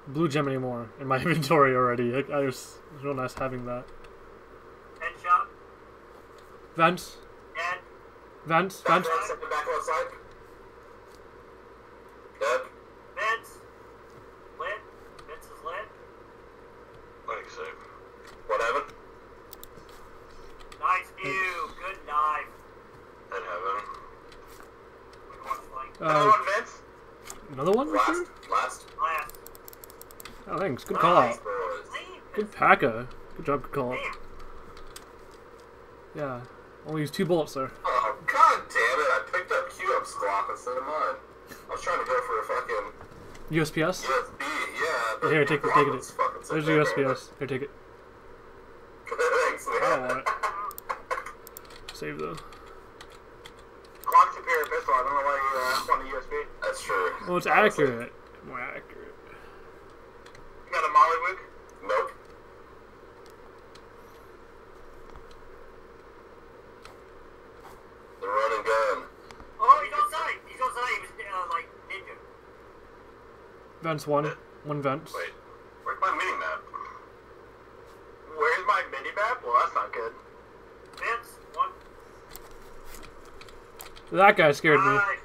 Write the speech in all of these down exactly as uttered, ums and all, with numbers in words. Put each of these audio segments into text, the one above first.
blue gem anymore in my inventory already. I, I was, it was real nice having that. Headshot. Vents. Dead. Vents. Back Vents. one, second back outside. Dead. Vince. Lit. Vince is lit. Like safe. What happened? Nice view. Good knife. In heaven. Uh, Another one, Vince. Another one? Last. Sure? Last. Last. Oh, thanks. Good call out. Good P.A.C.A. Good job. Good call out. Yeah. Only used two bullets there. Oh, god damn it. I picked up Q-Up's Glock instead of mine. I was trying to go for a fucking U S P S? U S B, yeah. But Here, take it. Glock Take was it. fucking so There's your U S P bad. S. Here, take it. Thanks, man. I don't want it. Save though. Glock superior pistol. I don't know why you uh, want a U S B. That's true. Well, it's Honestly. accurate. More accurate. You got a molly wick? Nope. The run and gun. Oh, he's outside. He's outside. He was uh, like ninja. Vents one. One vent. Wait. Where's my mini map? Where's my mini map? Well, that's not good. Vince, one. That guy scared me. Nice.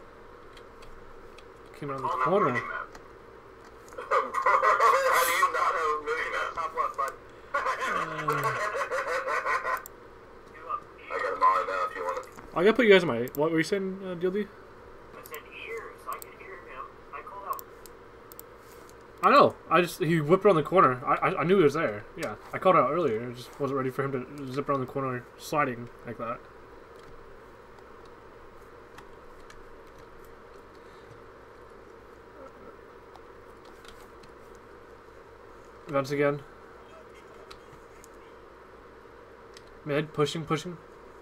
Came around the Oh, no, corner. mini map. Bro, how do you not have a mini map? Top left, bud. I got a molly now if you want it. I gotta put you guys in my. What were you saying, uh, D L D? I said ears. I can hear him. I called out. I know. I just he whipped around the corner. I, I I knew he was there. Yeah, I called it out earlier. I just wasn't ready for him to zip around the corner, sliding like that. Vents again. Mid, pushing, pushing.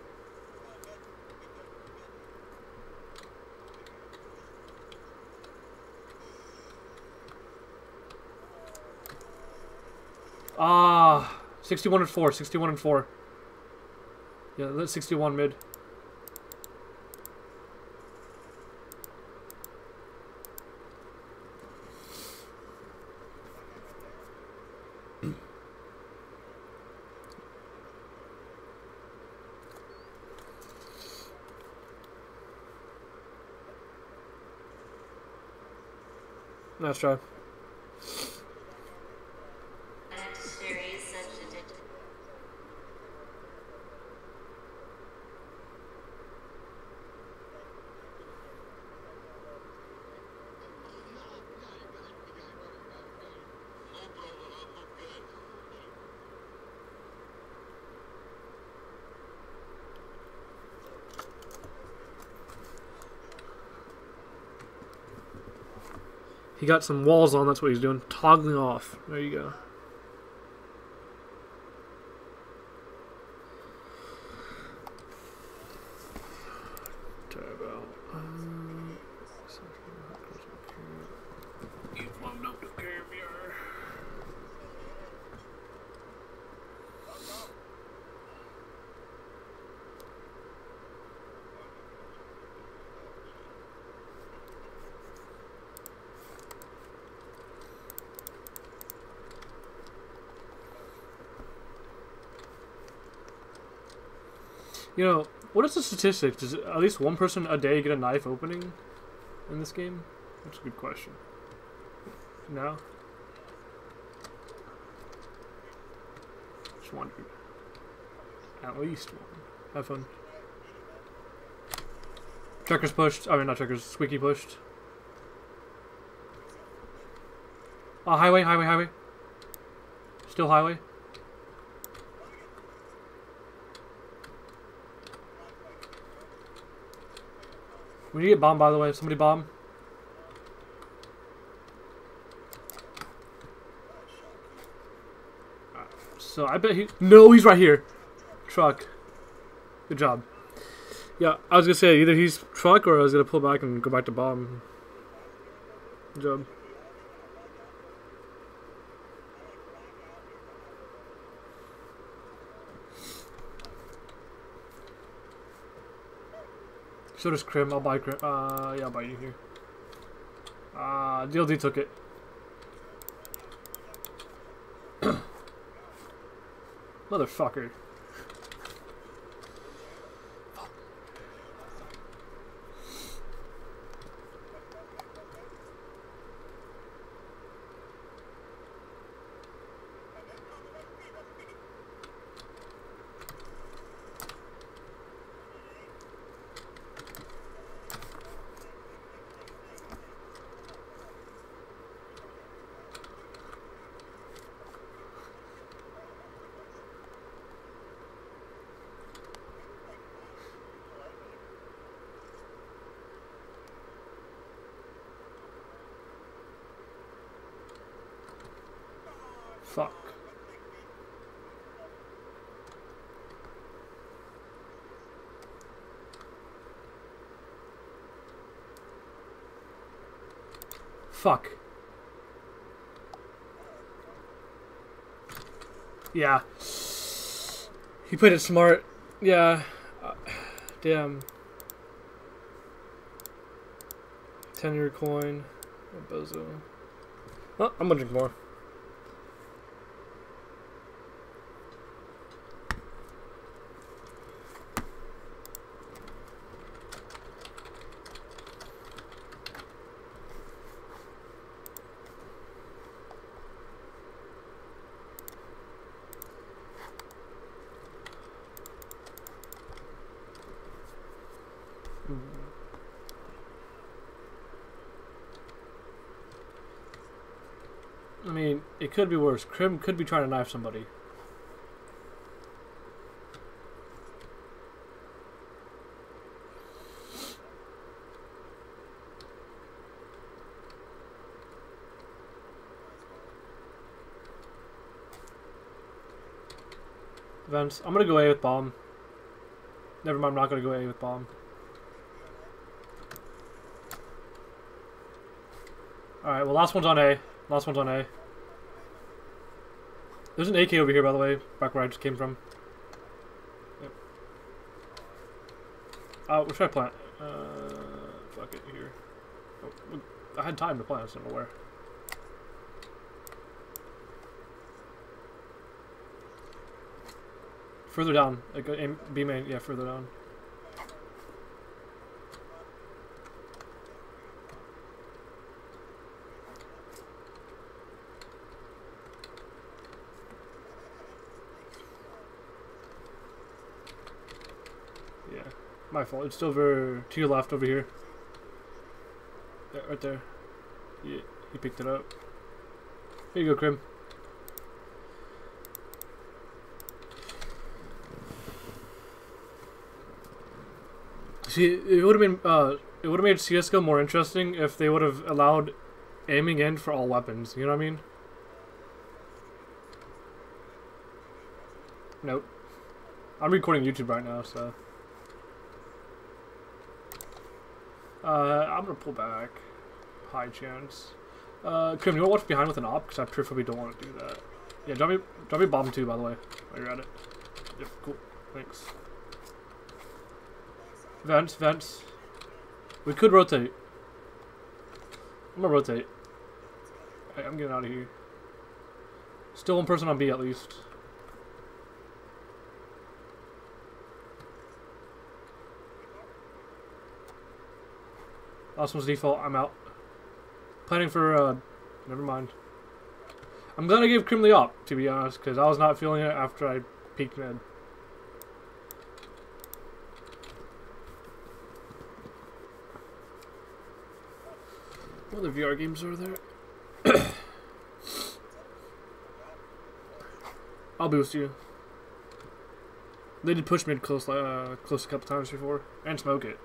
Ah, sixty-one and four, sixty-one and four. Yeah, that's sixty-one mid. Nice try. He got some walls on, that's what he's doing. Toggling off. There you go. Turbo. Um, You've warmed up the carrier. You know, what is the statistics? Does at least one person a day get a knife opening in this game? That's a good question. No? Just wondered. At least one. Have fun. Checkers pushed. I mean, not checkers. Squeaky pushed. Oh, highway, highway, highway. Still highway. We need to get bombed, by the way. Somebody bomb. So I bet he... No, he's right here. Truck. Good job. Yeah, I was going to say, either he's truck or I was going to pull back and go back to bomb. Good job. So does Crim. I'll buy Crim. Uh, yeah, I'll buy you here. Uh, D L D took it. Motherfucker. Fuck. Fuck. Yeah. He played it smart. Yeah. Uh, damn. ten year coin. A bozo. Oh, I'm gonna drink more. I mean, it could be worse. Krim could be trying to knife somebody. Vents. I'm gonna go A with bomb. Never mind, I'm not gonna go A with bomb. Alright, well, last one's on A. Last one's on A. There's an A K over here, by the way, back where I just came from. Yep. Oh, where should I plant? Uh, fuck it, here. Oh, I had time to plant, I just don't know where. Further down. Like, aim, B main, yeah, further down. Yeah, my fault. It's over to your left over here. Yeah, right there. Yeah, he picked it up. Here you go, Krim. See, it would have been uh, it would have made C S G O more interesting if they would have allowed aiming in for all weapons. You know what I mean? Nope. I'm recording YouTube right now, so. Uh, I'm gonna pull back. High chance. Uh, Krim, you wanna watch behind with an op? Because I preferably don't want to do that. Yeah, drop me, drop me bomb too, by the way. While you're at it. Yep, cool. Thanks. Vents, vents. We could rotate. I'm gonna rotate. Hey, I'm getting out of here. Still one person on B at least. Last one's default. I'm out. Planning for, uh, never mind. I'm gonna give Krim the op, to be honest, because I was not feeling it after I peeked mid. What other V R games are there? I'll boost you. They did push mid close, uh, close a couple times before, and smoke it.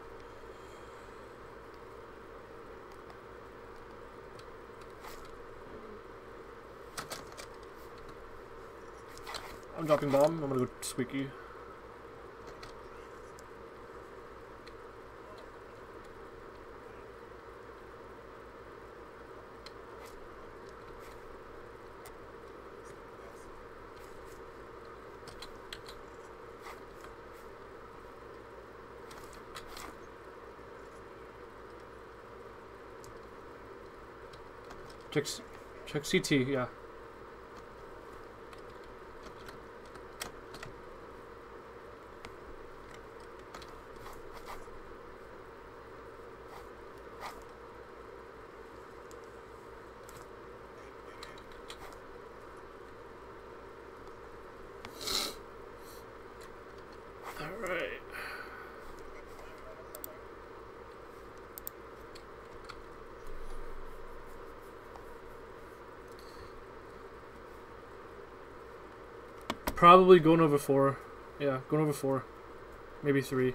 I'm dropping bomb. I'm gonna go squeaky. Check, check C T, yeah. Probably going over four. Yeah, going over four. Maybe three.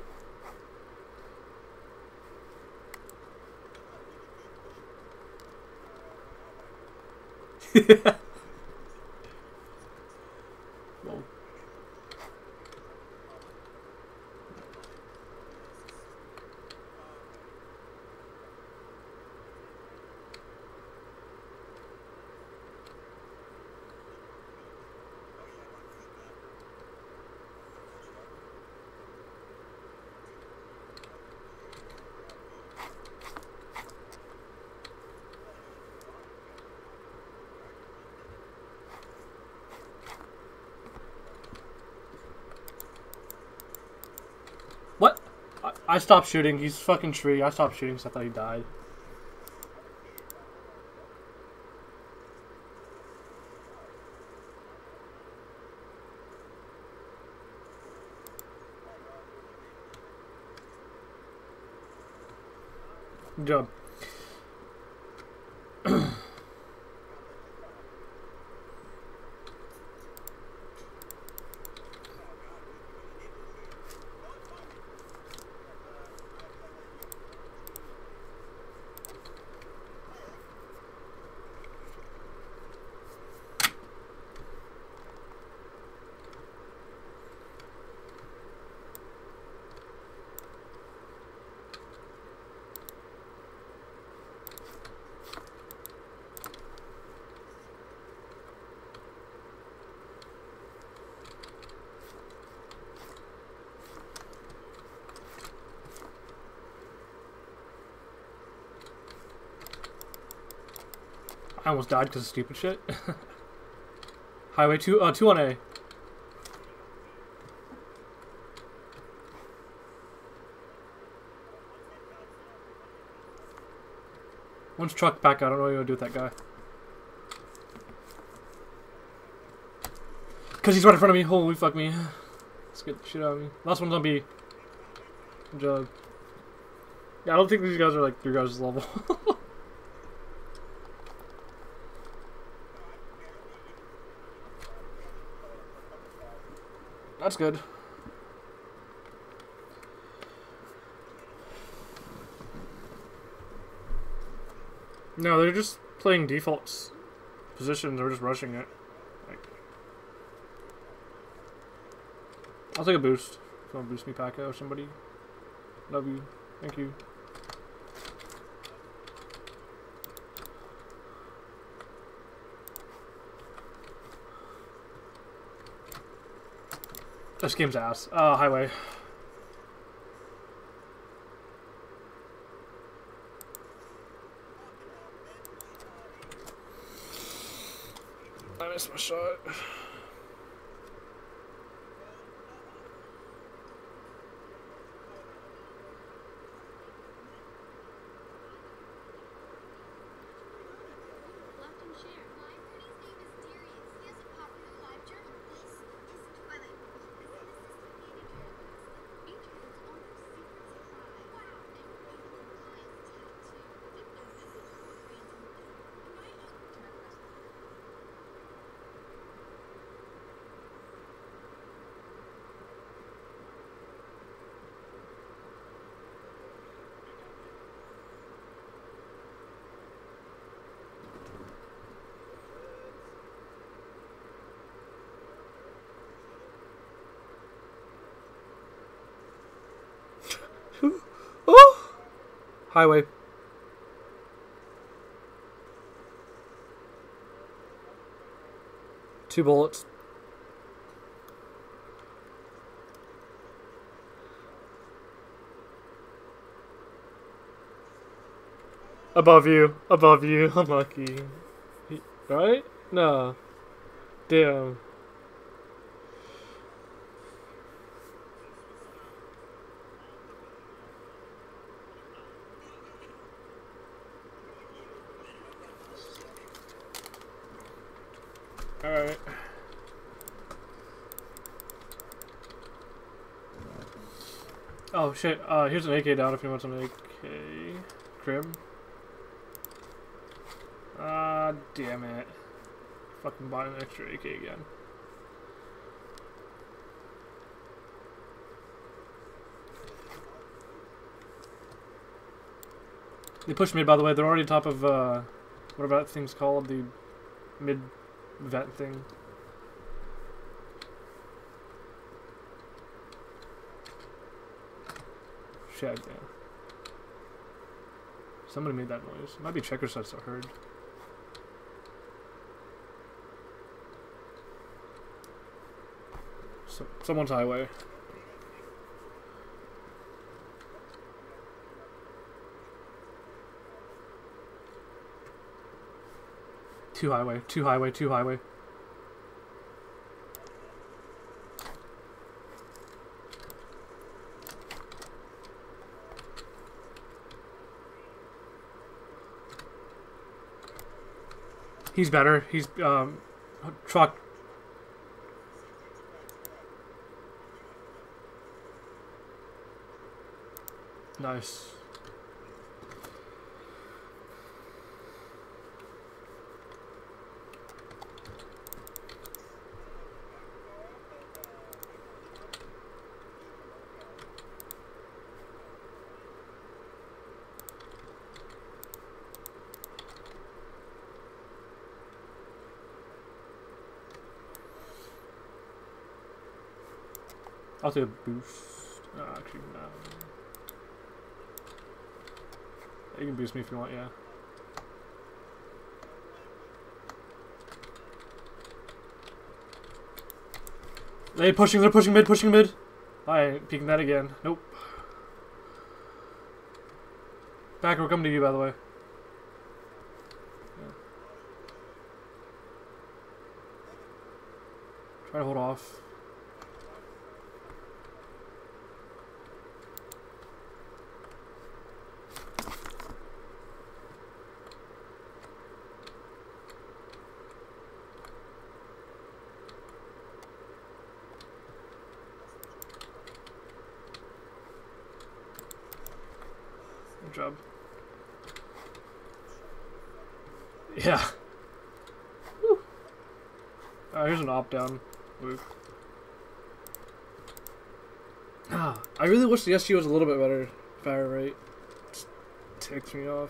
Whoa. What? I, I stopped shooting. He's fucking tree. I stopped shooting because I thought he died. Good job. I almost died because of stupid shit. Highway two, uh, two on A. One's truck back. I don't know what you're gonna do with that guy. Cause he's right in front of me. Holy fuck me. Let's get shit out of me. Last one's on B. Good job. Yeah, I don't think these guys are like your guys' level. That's good. No, they're just playing default positions. They're just rushing it. Like, I'll take a boost. If you want to boost me, Paco, or somebody. Love you. Thank you. This game's ass. Uh, highway. I missed my shot. Oh! Highway. Two bullets. Above you. Above you. Unlucky. Right? No. Damn. Alright. Oh shit, uh, here's an A K down if you want some A K. Crib. Ah, damn it. Fucking bought an extra A K again. They pushed mid, by the way. They're already top of, uh, whatever that thing's called, the mid vet thing. Shit, man. Somebody made that noise. It might be checker sets I heard. So, someone's highway. Two highway, two highway, two highway. He's better. He's, um, truck. Nice. I'll take a boost. No, actually, no. You can boost me if you want, yeah. They pushing, they're pushing mid, pushing mid. I ain't peeking that again. Nope. Back, we're coming to you, by the way. Yeah. Try to hold off. Good job. Yeah. Woo. Uh, here's an opt down move. Ah, I really wish the S U was a little bit better fire rate. Just ticks me off.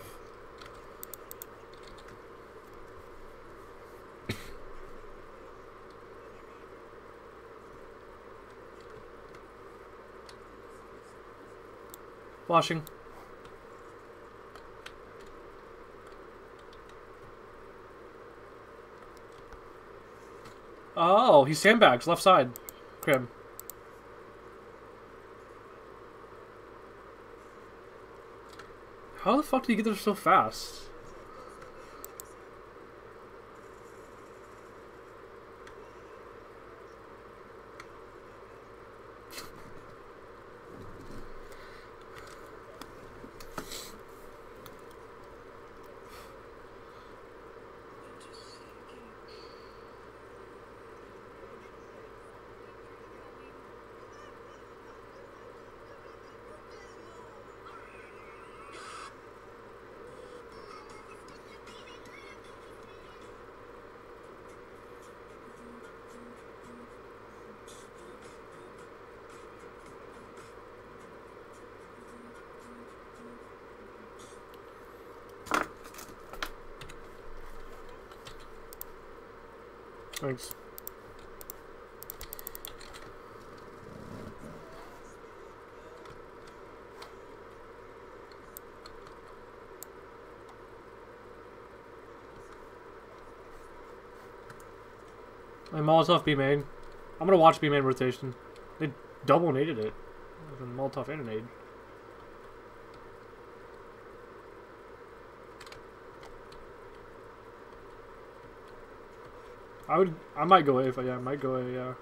Flashing. Oh, he sandbags left side. Crib. How the fuck did he get there so fast? Thanks. My Molotov B main. I'm gonna watch B main rotation. They double naded it. Molotov and a nade. I would. I might go A if I. Yeah, I might go A. Yeah.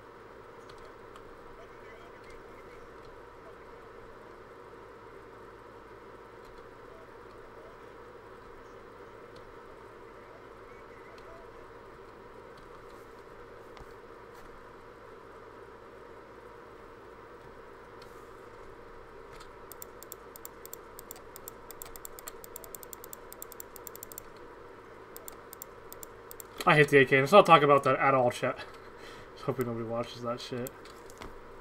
I hate the A K. Let's not talk about that at all, chat. Just hoping nobody watches that shit.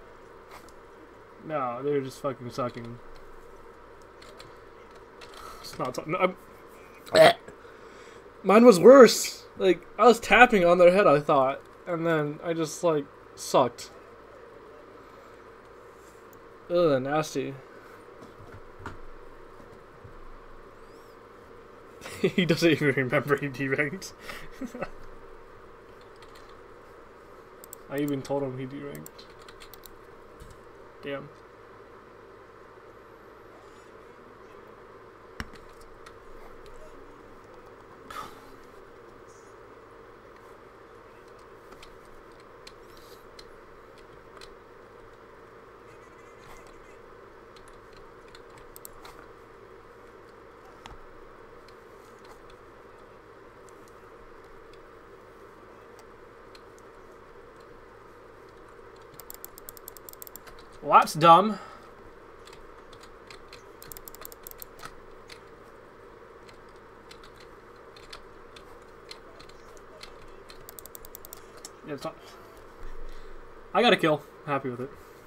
No, they're just fucking sucking. It's not. No, I'm, mine was worse. Like I was tapping on their head, I thought, and then I just like sucked. Ugh, nasty. He doesn't even remember he deranked. I even told him he deranked. Damn. Well, that's dumb. Yeah, it's not. I got a kill. Happy with it.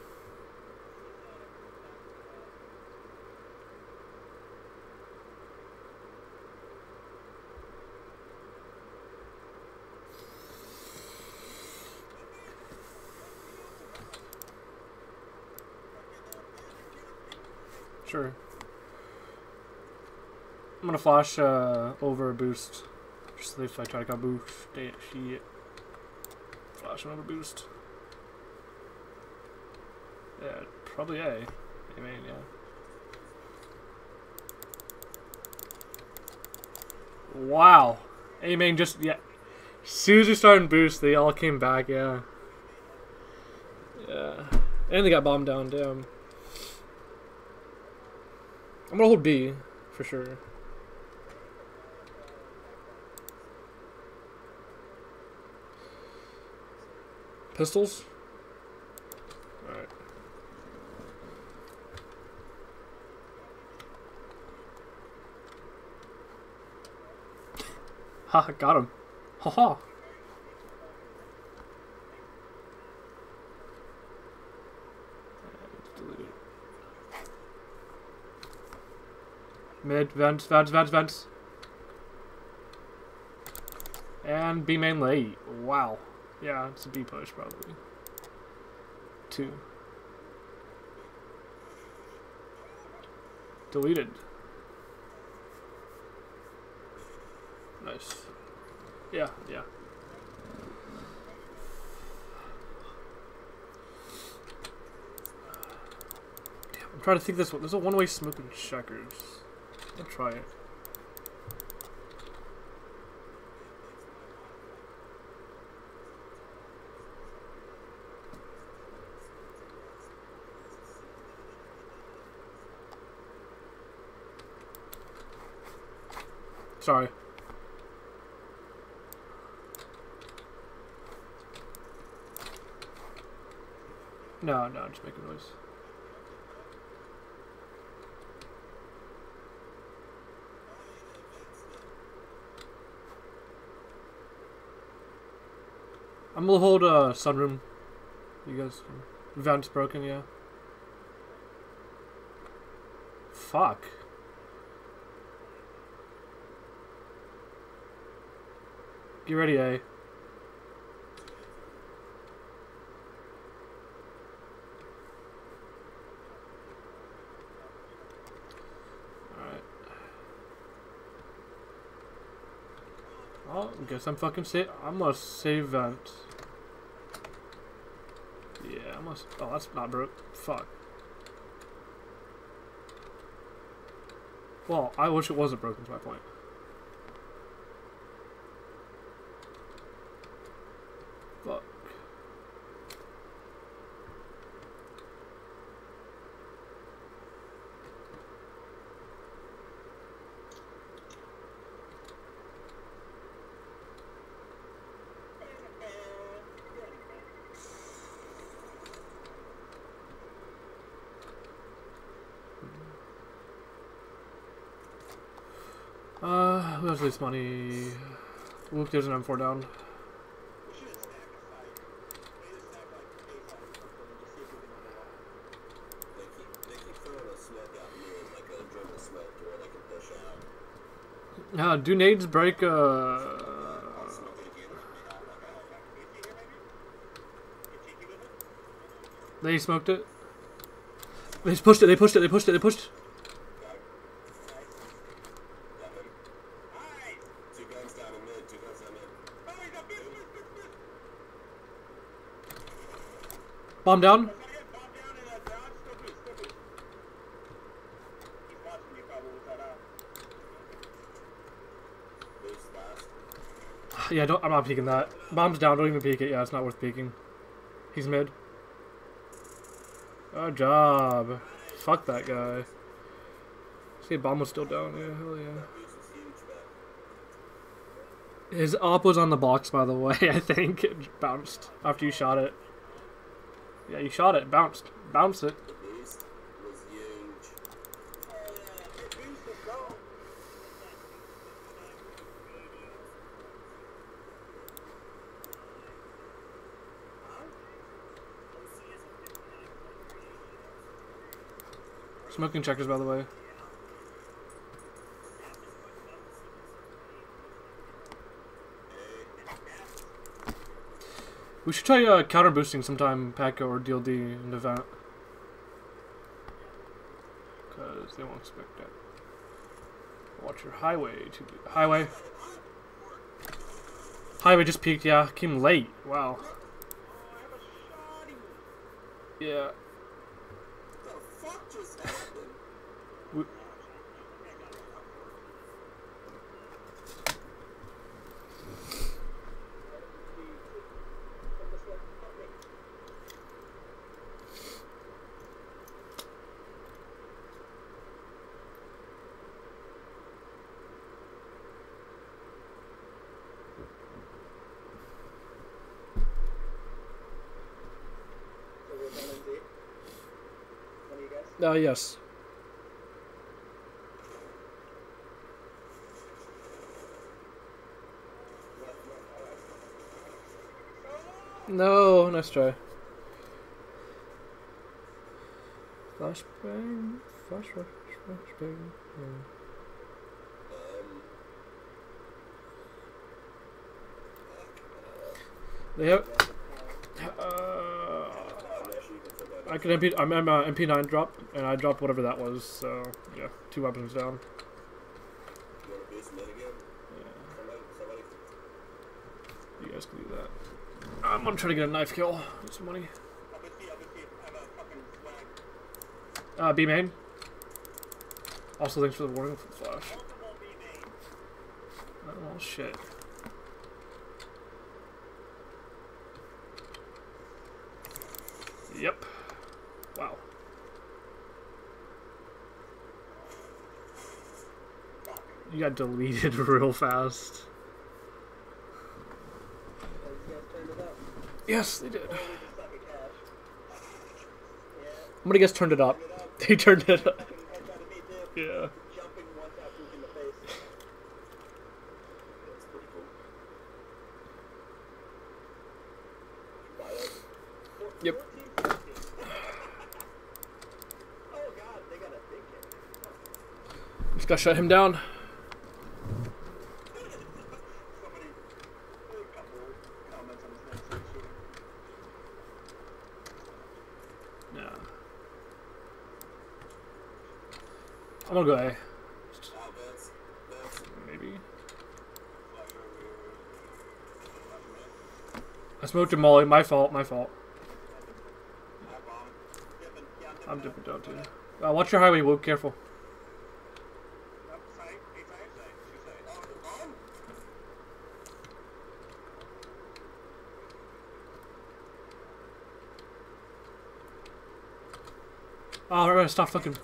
Sure. I'm gonna flash uh, over a boost. Just if I try to go boost. Damn shit. Flash over boost. Yeah, probably A. I mean, yeah. Wow. A main just, yeah. As soon as we started boost, they all came back, yeah. Yeah. And they got bombed down, damn. I'm gonna hold B, for sure. Pistols? Alright. Ha, got him. Ha ha. Mid, vents, vents, vents, vents. And B main late. Wow. Yeah, it's a B push probably. Two. Deleted. Nice. Yeah, yeah. Damn, I'm trying to think this one. There's a one-way smoking checkers. I'll try it. Sorry. No, no, just making noise. I'm gonna hold a uh, sunroom. You guys, vent's broken, yeah. Fuck. Get ready, A. Alright. Well, I guess I'm fucking safe. I'm gonna save vent. Yeah, I must. Oh, that's not broke. Fuck. Well, I wish it wasn't broken, to my point. Fuck. Uh, who has this money? Look, there's an M four down. They keep, they keep throwing a smoke out mid, like a dribble smoke to where they can push out. Yeah, do nades break, uh... They smoked it. They just pushed it, they pushed it, they pushed it, they pushed. Bomb down. Yeah, don't, I'm not peeking that. Bomb's down, don't even peek it. Yeah, it's not worth peeking. He's mid. Good job. Fuck that guy. See, bomb was still down. Yeah, hell yeah. His op was on the box, by the way, I think. It bounced after you shot it. Yeah, you shot it. Bounced. Bounced it. Smoking checkers, by the way. We should try uh, counter boosting sometime, Paco or D L D in the event. Because they won't expect that. Watch your highway. To highway. Highway just peaked, yeah. Came late. Wow. Yeah. we Uh, yes. No, nice try. Flashbang, flash rush, flashbang. Yeah. They have. Uh, I can M P. I'm, I'm uh, M P nine drop, and I dropped whatever that was. So yeah, two weapons down. Yeah. You guys can do that. I'm gonna try to get a knife kill. Get some money. Uh, B main. Also, thanks for the warning for the flash. Oh shit. Yep. Wow. You got deleted real fast. Yes, they did. I'm gonna guess turned it up. They turned it up. Yeah. Yep. Just gotta shut him down. Yeah. I'm gonna go A. Maybe. I smoked a molly. My fault. My fault. I'm dipping down too. Uh, watch your highway, Luke. Careful. Oh, right, right, stop fucking.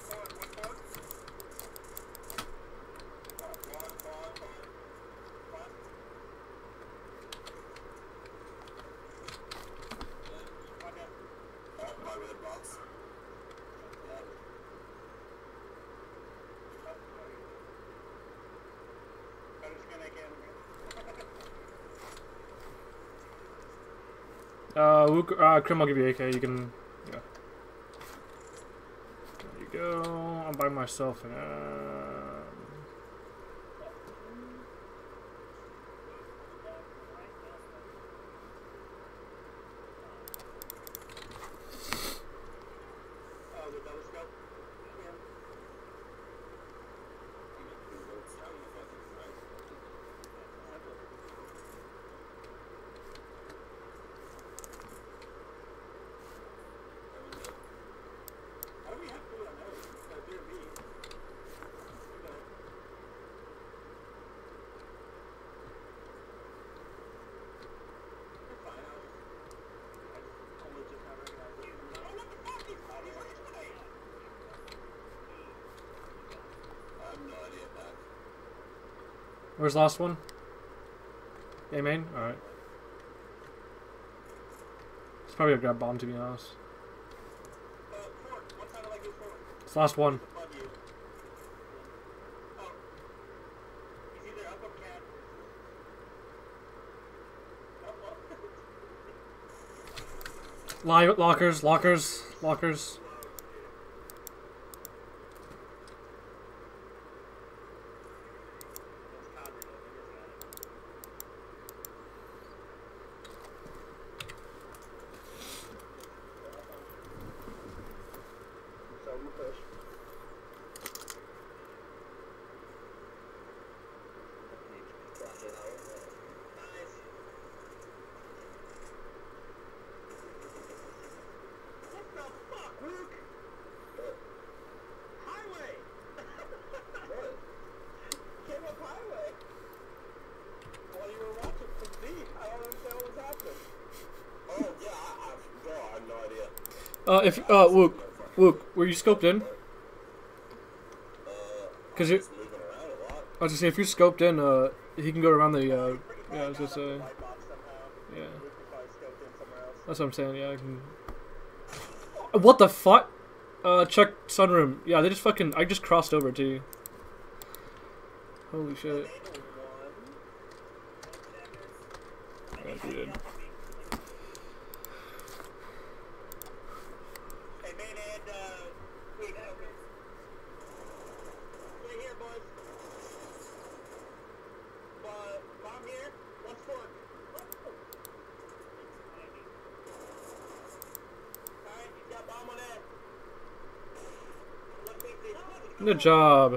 Uh, Luke, uh, Krim, I'll give you A K. You can, yeah. There you go. I'm by myself. And, uh, Where's the last one? A main? Alright. It's probably a grab bomb, to be honest. It's the last one. Li lockers, lockers, lockers. Uh, if uh, Wook, Wook, were you scoped in? Cause you, I was gonna say if you're scoped in, uh, he can go around the, uh, yeah, I was gonna say, yeah, that's what I'm saying. Yeah, I can. What the fuck? Uh, check sunroom. Yeah, they just fucking. I just crossed over to you. Holy shit. Yeah, dude. Good job.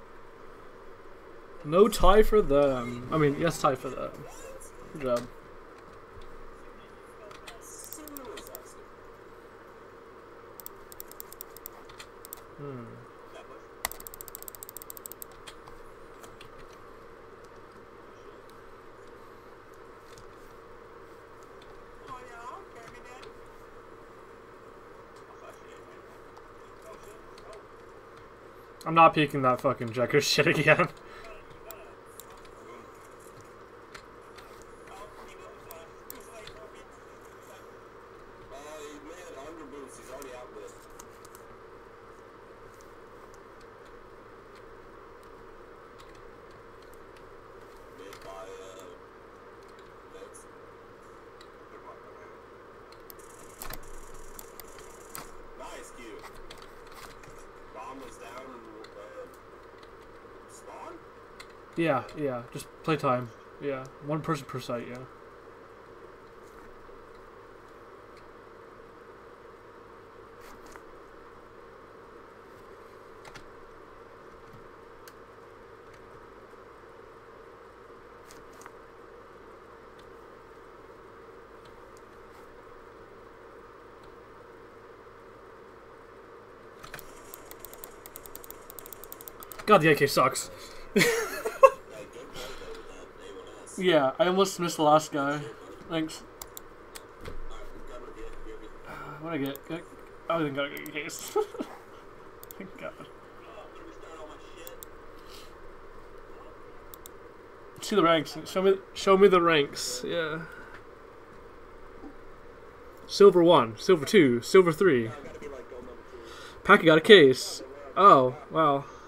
No tie for them. I mean, yes, tie for them. Good job. Hmm. I'm not peeking that fucking Jekker shit again. Yeah, yeah, just play time. Yeah, one person per site, yeah. God, the A K sucks. Yeah, I almost missed the last guy. Thanks. What did I get? I didn't got a good case. Thank God. See the ranks. Show me. Show me the ranks. Yeah. Silver one, silver two, silver three. Packy got a case. Oh wow.